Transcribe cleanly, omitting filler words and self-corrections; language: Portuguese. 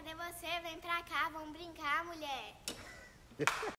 cadê você? Vem pra cá, vamos brincar, mulher.